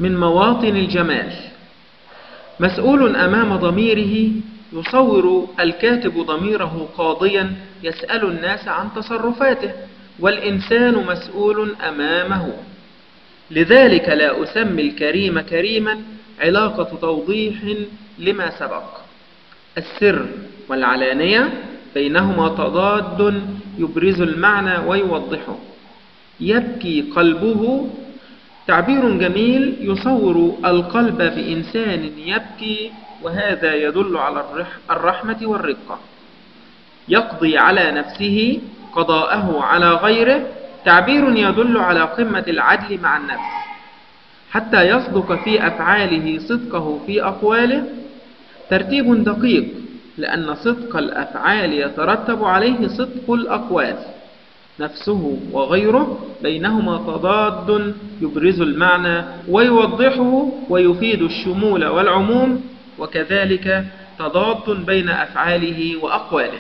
من مواطن الجمال. مسؤول أمام ضميره، يصور الكاتب ضميره قاضيا يسأل الناس عن تصرفاته، والإنسان مسؤول أمامه. لذلك لا أسمي الكريم كريما علاقة توضيح لما سبق. السر والعلانية بينهما تضاد يبرز المعنى ويوضحه. يبكي قلبه تعبير جميل يصور القلب بإنسان يبكي، وهذا يدل على الرحمة والرقة. يقضي على نفسه قضاءه على غيره، تعبير يدل على قمة العدل مع النفس. حتى يصدق في أفعاله صدقه في أقواله، ترتيب دقيق، لأن صدق الأفعال يترتب عليه صدق الأقوال. نفسه وغيره بينهما تضاد يبرز المعنى ويوضحه ويفيد الشمول والعموم، وكذلك تضاد بين أفعاله وأقواله.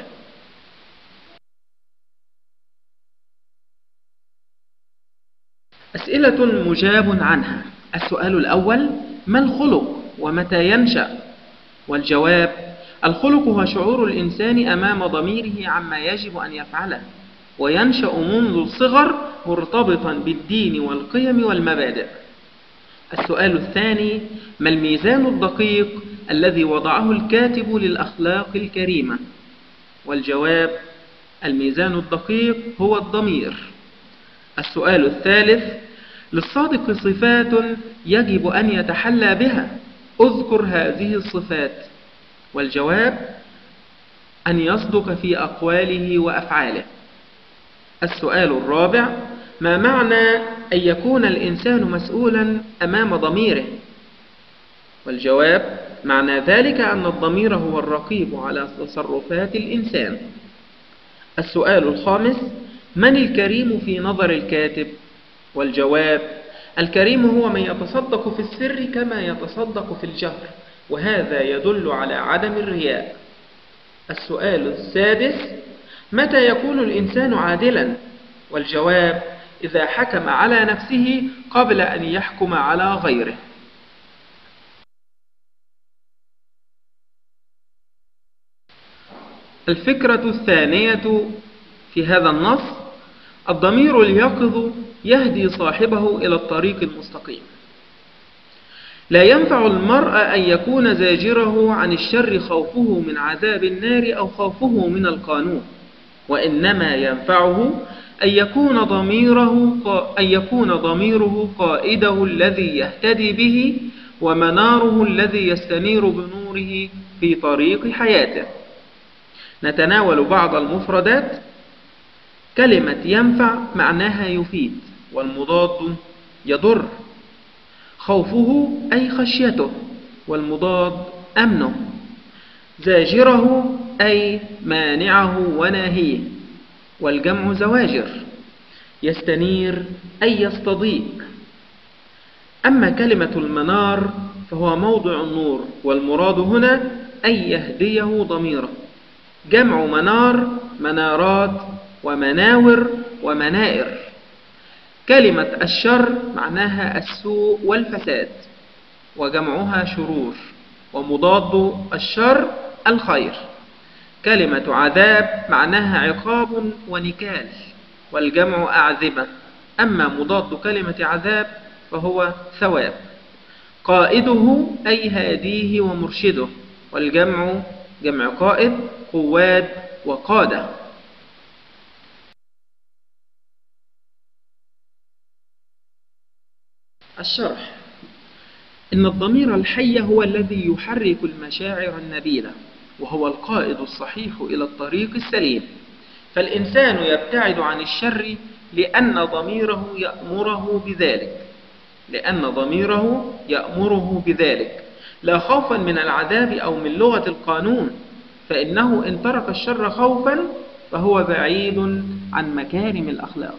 أسئلة مجاب عنها. السؤال الأول: ما الخلق ومتى ينشأ؟ والجواب: الخلق هو شعور الإنسان أمام ضميره عما يجب أن يفعله، وينشأ منذ الصغر مرتبطا بالدين والقيم والمبادئ. السؤال الثاني: ما الميزان الدقيق الذي وضعه الكاتب للأخلاق الكريمة؟ والجواب: الميزان الدقيق هو الضمير. السؤال الثالث: للصادق صفات يجب أن يتحلى بها، اذكر هذه الصفات. والجواب: أن يصدق في أقواله وأفعاله. السؤال الرابع: ما معنى أن يكون الإنسان مسؤولا أمام ضميره؟ والجواب: معنى ذلك أن الضمير هو الرقيب على تصرفات الإنسان. السؤال الخامس: من الكريم في نظر الكاتب؟ والجواب: الكريم هو من يتصدق في السر كما يتصدق في الجهر، وهذا يدل على عدم الرياء. السؤال السادس: متى يكون الإنسان عادلا؟ والجواب: إذا حكم على نفسه قبل أن يحكم على غيره. الفكرة الثانية في هذا النص: الضمير اليقظ يهدي صاحبه إلى الطريق المستقيم. لا ينفع المرء أن يكون زاجره عن الشر خوفه من عذاب النار أو خوفه من القانون، وإنما ينفعه أن يكون ضميره قائده الذي يهتدي به، ومناره الذي يستنير بنوره في طريق حياته. نتناول بعض المفردات. كلمة ينفع معناها يفيد، والمضاد يضر. خوفه أي خشيته، والمضاد أمنه. زاجره أي مانعه وناهيه، والجمع زواجر. يستنير أي يستضيء. أما كلمة المنار فهو موضع النور، والمراد هنا أن يهديه ضميره. جمع منار منارات ومناور ومنائر. كلمة الشر معناها السوء والفساد، وجمعها شرور، ومضاد الشر الخير. كلمة عذاب معناها عقاب ونكال، والجمع أعذبة. أما مضاد كلمة عذاب فهو ثواب. قائده أي هاديه ومرشده، والجمع جمع قائد، قواد وقادة. الشرح: إن الضمير الحي هو الذي يحرك المشاعر النبيلة، وهو القائد الصحيح إلى الطريق السليم. فالإنسان يبتعد عن الشر لأن ضميره يأمره بذلك، لا خوفا من العذاب أو من لغة القانون، فإنه إن ترك الشر خوفا فهو بعيد عن مكارم الأخلاق.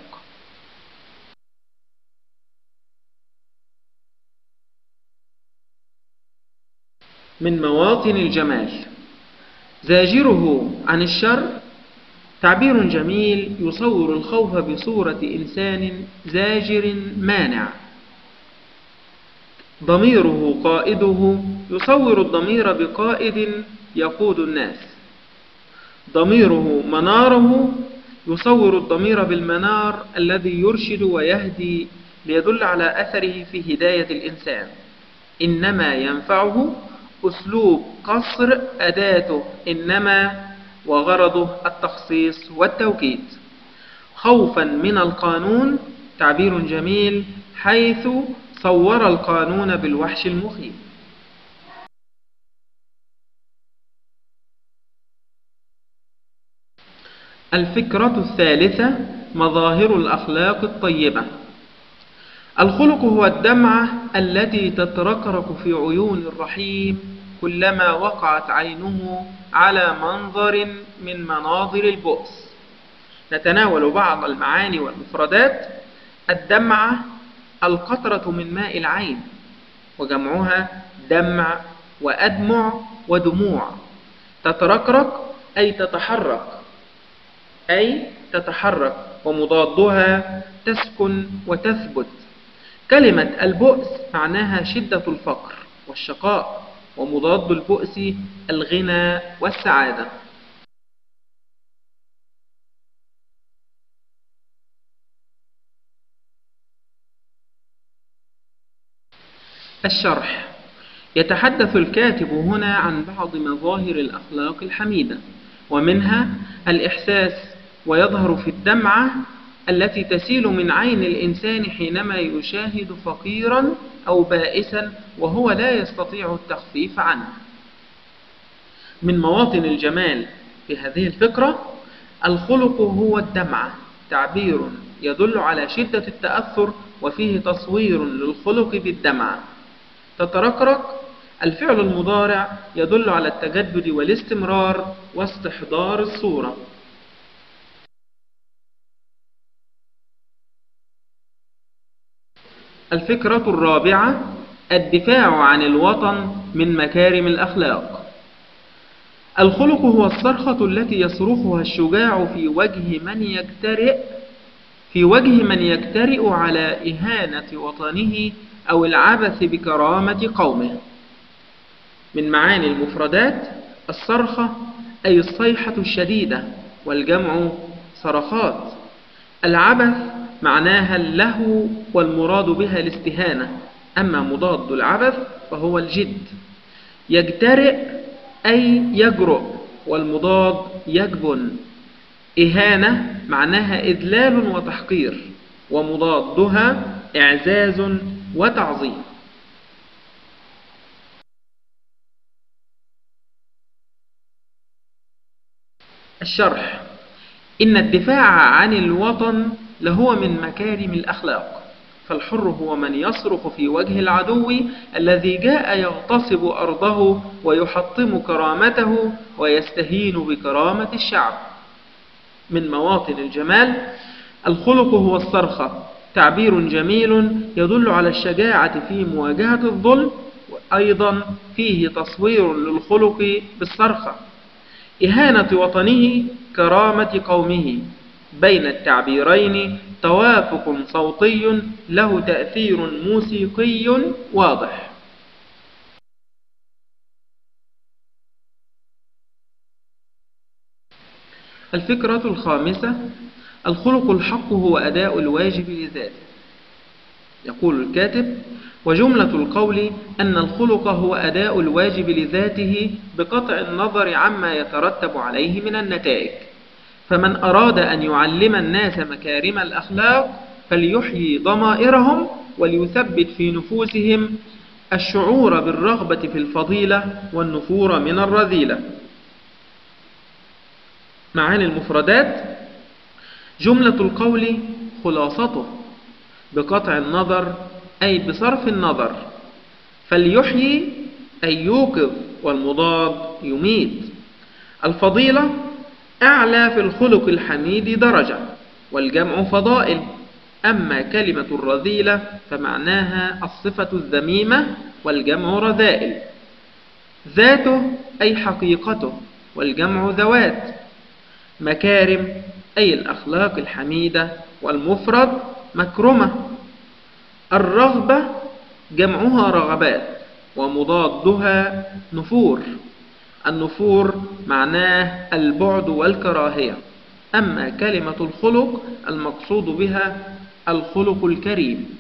من مواطن الجمال. زاجره عن الشر تعبير جميل يصور الخوف بصورة إنسان زاجر مانع. ضميره قائده يصور الضمير بقائد يقود الناس. ضميره مناره يصور الضمير بالمنار الذي يرشد ويهدي ليدل على أثره في هداية الإنسان. إنما ينفعه أسلوب قصر أداته إنما وغرضه التخصيص والتوكيد. خوفا من القانون تعبير جميل حيث صور القانون بالوحش المخيف. الفكرة الثالثة مظاهر الأخلاق الطيبة. الخلق هو الدمعة التي تترقرق في عيون الرحيم كلما وقعت عينه على منظر من مناظر البؤس. نتناول بعض المعاني والمفردات. الدمعة القطرة من ماء العين، وجمعها دمع وأدمع ودموع. تترقرق أي تتحرك ومضادها تسكن وتثبت. كلمة البؤس معناها شدة الفقر والشقاء، ومضاد البؤس الغنى والسعادة. الشرح. يتحدث الكاتب هنا عن بعض مظاهر الأخلاق الحميدة، ومنها الإحساس، ويظهر في الدمعة التي تسيل من عين الإنسان حينما يشاهد فقيرا أو بائسا وهو لا يستطيع التخفيف عنه. من مواطن الجمال في هذه الفكرة: الخلق هو الدمعة، تعبير يدل على شدة التأثر وفيه تصوير للخلق بالدمعة. تترقرق الفعل المضارع يدل على التجدد والاستمرار واستحضار الصورة. الفكرة الرابعة الدفاع عن الوطن من مكارم الأخلاق. الخلق هو الصرخة التي يصرخها الشجاع في وجه من يجترئ على إهانة وطنه أو العبث بكرامة قومه. من معاني المفردات: الصرخة أي الصيحة الشديدة، والجمع صرخات. العبث معناها اللهو والمراد بها الاستهانة، أما مضاد العبث فهو الجد. يجترئ أي يجرؤ، والمضاد يجبن. إهانة معناها إذلال وتحقير، ومضادها إعزاز وتعظيم. الشرح. إن الدفاع عن الوطن لهو من مكارم الأخلاق، فالحر هو من يصرخ في وجه العدو الذي جاء يغتصب أرضه ويحطم كرامته ويستهين بكرامة الشعب. من مواطن الجمال: الخلق هو الصرخة، تعبير جميل يدل على الشجاعة في مواجهة الظلم، وأيضا فيه تصوير للخلق بالصرخة. إهانة وطنه، كرامة قومه. بين التعبيرين توافق صوتي له تأثير موسيقي واضح. الفكرة الخامسة: الخلق الحق هو أداء الواجب لذاته. يقول الكاتب: وجملة القول أن الخلق هو أداء الواجب لذاته بقطع النظر عما يترتب عليه من النتائج. فمن أراد أن يعلم الناس مكارم الأخلاق فليحيي ضمائرهم وليثبت في نفوسهم الشعور بالرغبة في الفضيلة والنفور من الرذيلة. معاني المفردات: جملة القول خلاصته بقطع النظر أي بصرف النظر. فليحيي أي يوقظ، والمضاد يميت. الفضيلة أعلى في الخلق الحميد درجة، والجمع فضائل. أما كلمة الرذيلة فمعناها الصفة الذميمة، والجمع رذائل. ذاته أي حقيقته، والجمع ذوات. مكارم أي الأخلاق الحميدة، والمفرد مكرمة. الرغبة جمعها رغبات، ومضادها نفور. النفور معناه البعد والكراهية، أما كلمة الخلق المقصود بها الخلق الكريم.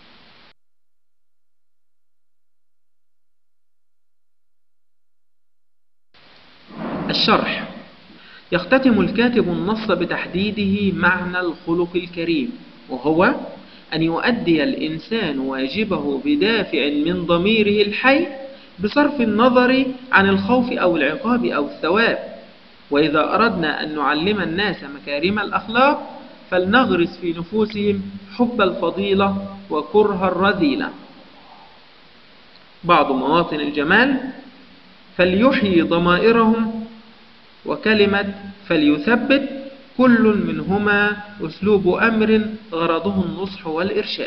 الشرح: يختتم الكاتب النص بتحديده معنى الخلق الكريم، وهو أن يؤدي الإنسان واجبه بدافع من ضميره الحي بصرف النظر عن الخوف أو العقاب أو الثواب. وإذا أردنا أن نعلم الناس مكارم الأخلاق فلنغرس في نفوسهم حب الفضيلة وكره الرذيلة. بعض مواطن الجمال: فليحيي ضمائرهم، وكلمة فليثبت كل منهما أسلوب أمر غرضه النصح والإرشاد.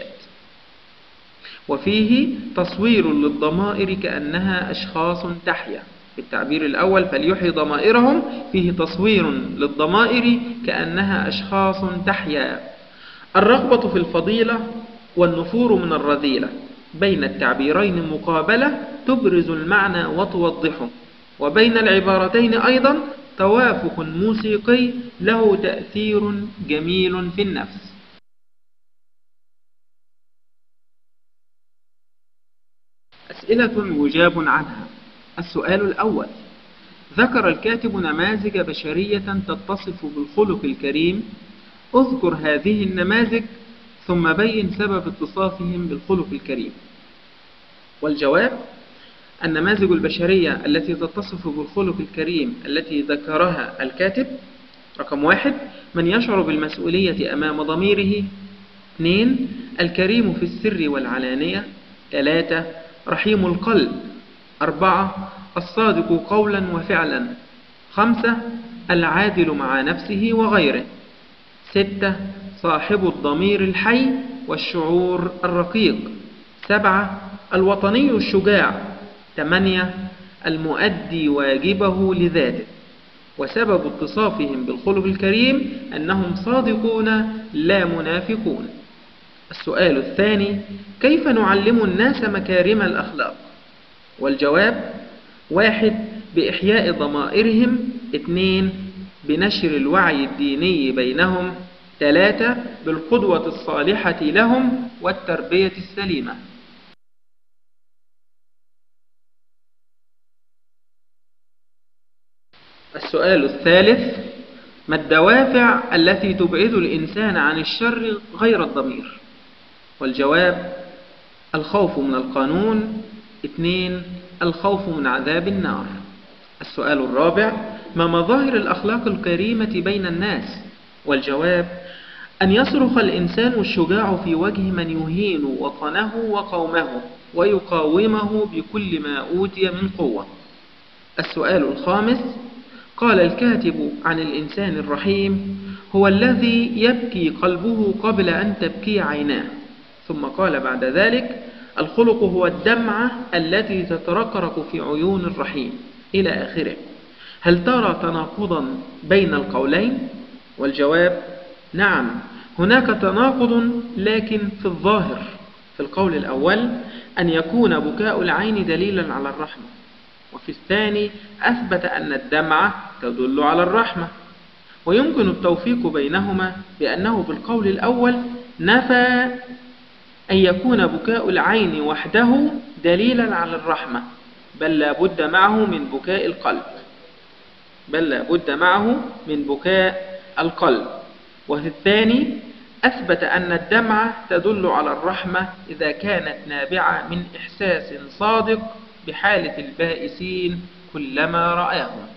وفيه تصوير للضمائر كأنها أشخاص تحيا. في التعبير الأول فليحيي ضمائرهم فيه تصوير للضمائر كأنها أشخاص تحيا. الرغبة في الفضيلة والنفور من الرذيلة، بين التعبيرين مقابلة تبرز المعنى وتوضحه، وبين العبارتين أيضا توافق موسيقي له تأثير جميل في النفس. أسئلة يجاب عنها. السؤال الأول: ذكر الكاتب نماذج بشرية تتصف بالخلق الكريم، اذكر هذه النماذج ثم بين سبب اتصافهم بالخلق الكريم. والجواب: النماذج البشرية التي تتصف بالخلق الكريم التي ذكرها الكاتب: رقم 1 من يشعر بالمسؤولية أمام ضميره. 2 الكريم في السر والعلانية. 3 رحيم القلب. 4 الصادق قولا وفعلا. 5 العادل مع نفسه وغيره. 6 صاحب الضمير الحي والشعور الرقيق. 7 الوطني الشجاع. 8 المؤدي واجبه لذاته. وسبب اتصافهم بالخلق الكريم أنهم صادقون لا منافقون. السؤال الثاني: كيف نعلم الناس مكارم الأخلاق؟ والجواب: 1 بإحياء ضمائرهم. 2 بنشر الوعي الديني بينهم. 3 بالقدوة الصالحة لهم والتربية السليمة. السؤال الثالث: ما الدوافع التي تبعد الإنسان عن الشر غير الضمير؟ والجواب: الخوف من القانون. 2 الخوف من عذاب النار. السؤال الرابع: ما مظاهر الأخلاق الكريمة بين الناس؟ والجواب: أن يصرخ الإنسان الشجاع في وجه من يهين وطنه وقومه ويقاومه بكل ما أوتي من قوة. السؤال الخامس: قال الكاتب عن الإنسان الرحيم: هو الذي يبكي قلبه قبل أن تبكي عيناه. ثم قال بعد ذلك: الخلق هو الدمعة التي تترقرق في عيون الرحيم، إلى آخره. هل ترى تناقضا بين القولين؟ والجواب: نعم، هناك تناقض لكن في الظاهر. في القول الأول أن يكون بكاء العين دليلا على الرحمة، وفي الثاني أثبت أن الدمعة تدل على الرحمة. ويمكن التوفيق بينهما بأنه في القول الأول نفى أن يكون بكاء العين وحده دليلا على الرحمة، بل لا بد معه من بكاء القلب. وفي الثاني أثبت أن الدمعة تدل على الرحمة إذا كانت نابعة من إحساس صادق بحالة البائسين كلما رآهم.